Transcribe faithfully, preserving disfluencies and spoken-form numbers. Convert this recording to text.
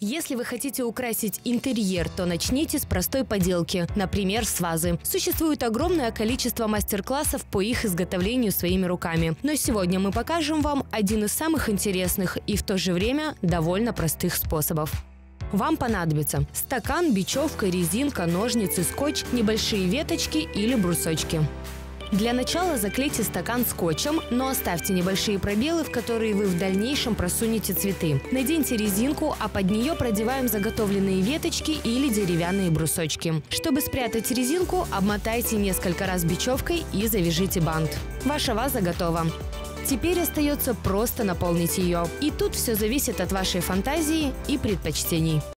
Если вы хотите украсить интерьер, то начните с простой поделки, например, с вазы. Существует огромное количество мастер-классов по их изготовлению своими руками. Но сегодня мы покажем вам один из самых интересных и в то же время довольно простых способов. Вам понадобится стакан, бечевка, резинка, ножницы, скотч, небольшие веточки или брусочки. Для начала заклейте стакан скотчем, но оставьте небольшие пробелы, в которые вы в дальнейшем просунете цветы. Наденьте резинку, а под нее продеваем заготовленные веточки или деревянные брусочки. Чтобы спрятать резинку, обмотайте несколько раз бечевкой и завяжите бант. Ваша ваза готова. Теперь остается просто наполнить ее. И тут все зависит от вашей фантазии и предпочтений.